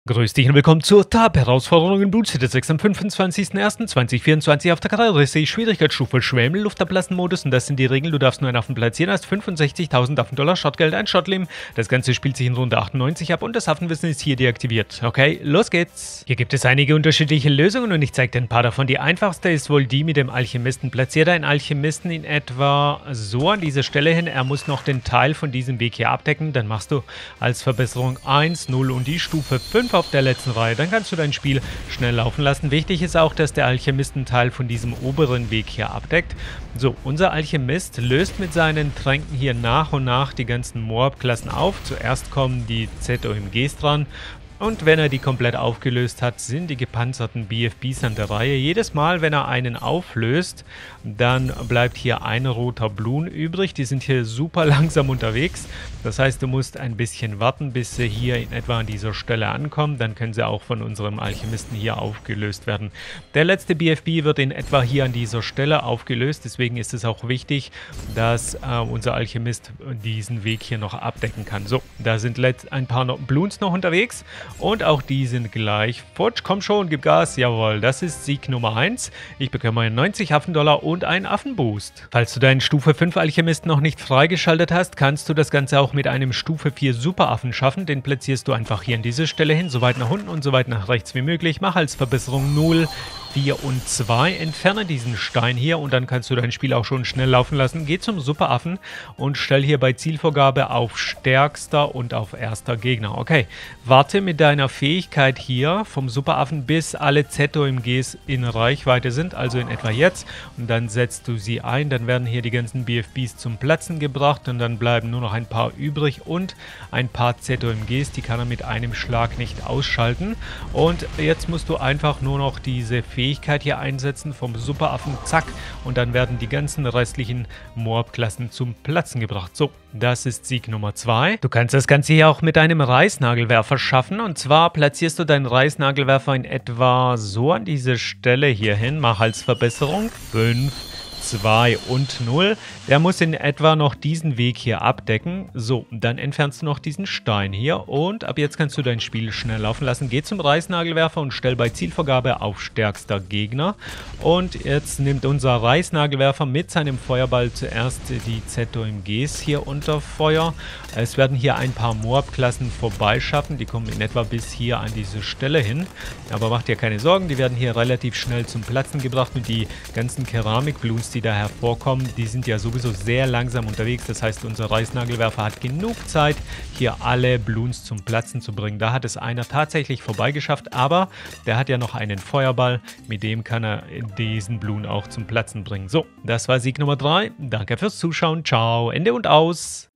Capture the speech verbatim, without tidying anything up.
Grüß dich und willkommen zur Tab-Herausforderung in Bloons City sechs am fünfundzwanzigsten ersten zweitausendvierundzwanzig auf der Karrieresse. Schwierigkeitsstufe Schwämmel, Luftablassen-Modus und das sind die Regeln. Du darfst nur einen Affen platzieren, hast fünfundsechzigtausend Affen-Dollar Schottgeld, ein Schottleben. Das Ganze spielt sich in Runde achtundneunzig ab und das Affenwissen ist hier deaktiviert. Okay, los geht's. Hier gibt es einige unterschiedliche Lösungen und ich zeige dir ein paar davon. Die einfachste ist wohl die mit dem Alchemisten. Platziere deinen Alchemisten in etwa so an diese Stelle hin. Er muss noch den Teil von diesem Weg hier abdecken. Dann machst du als Verbesserung eins, null und die Stufe fünf auf der letzten Reihe. Dann kannst du dein Spiel schnell laufen lassen. Wichtig ist auch, dass der Alchemist einen Teil von diesem oberen Weg hier abdeckt. So, unser Alchemist löst mit seinen Tränken hier nach und nach die ganzen Moab-Klassen auf. Zuerst kommen die Z O M Gs dran. Und wenn er die komplett aufgelöst hat, sind die gepanzerten B F Bs an der Reihe. Jedes Mal, wenn er einen auflöst, dann bleibt hier ein roter Bloon übrig. Die sind hier super langsam unterwegs. Das heißt, du musst ein bisschen warten, bis sie hier in etwa an dieser Stelle ankommen. Dann können sie auch von unserem Alchemisten hier aufgelöst werden. Der letzte B F B wird in etwa hier an dieser Stelle aufgelöst. Deswegen ist es auch wichtig, dass äh, unser Alchemist diesen Weg hier noch abdecken kann. So, da sind ein paar noch Bloons noch unterwegs. Und auch die sind gleich futsch. Komm schon, gib Gas. Jawohl, das ist Sieg Nummer eins. Ich bekomme neunzig Affendollar und einen Affenboost. Falls du deinen Stufe fünf Alchemisten noch nicht freigeschaltet hast, kannst du das Ganze auch mit einem Stufe vier Superaffen schaffen. Den platzierst du einfach hier an diese Stelle hin, so weit nach unten und so weit nach rechts wie möglich. Mach als Verbesserung null, vier und zwei. Entferne diesen Stein hier und dann kannst du dein Spiel auch schon schnell laufen lassen. Geh zum Superaffen und stell hier bei Zielvorgabe auf stärkster und auf erster Gegner. Okay, warte mit deiner Fähigkeit hier vom Superaffen, bis alle Z O M Gs in Reichweite sind, also in etwa jetzt. Und dann setzt du sie ein, dann werden hier die ganzen B F Bs zum Platzen gebracht und dann bleiben nur noch ein paar übrig und ein paar Z O M Gs, die kann er mit einem Schlag nicht ausschalten. Und jetzt musst du einfach nur noch diese Fähigkeit hier einsetzen vom Superaffen, zack, und dann werden die ganzen restlichen Moab-Klassen zum Platzen gebracht. So, das ist Sieg Nummer zwei. Du kannst das Ganze hier auch mit einem Reißnagelwerfer schaffen und zwar platzierst du deinen Reißnagelwerfer in etwa so an diese Stelle hier hin, mach als Verbesserung fünf, zwei und null. Der muss in etwa noch diesen Weg hier abdecken. So, dann entfernst du noch diesen Stein hier und ab jetzt kannst du dein Spiel schnell laufen lassen. Geh zum Reißnagelwerfer und stell bei Zielvorgabe auf stärkster Gegner. Und jetzt nimmt unser Reißnagelwerfer mit seinem Feuerball zuerst die Z O M Gs hier unter Feuer. Es werden hier ein paar Moab-Klassen vorbeischaffen. Die kommen in etwa bis hier an diese Stelle hin. Aber mach dir keine Sorgen, die werden hier relativ schnell zum Platzen gebracht und die ganzen Keramik-Bloons, die da hervorkommen, die sind ja sowieso sehr langsam unterwegs. Das heißt, unser Reißnagelwerfer hat genug Zeit, hier alle Bloons zum Platzen zu bringen. Da hat es einer tatsächlich vorbeigeschafft, aber der hat ja noch einen Feuerball. Mit dem kann er diesen Bloon auch zum Platzen bringen. So, das war Sieg Nummer drei. Danke fürs Zuschauen. Ciao, Ende und aus.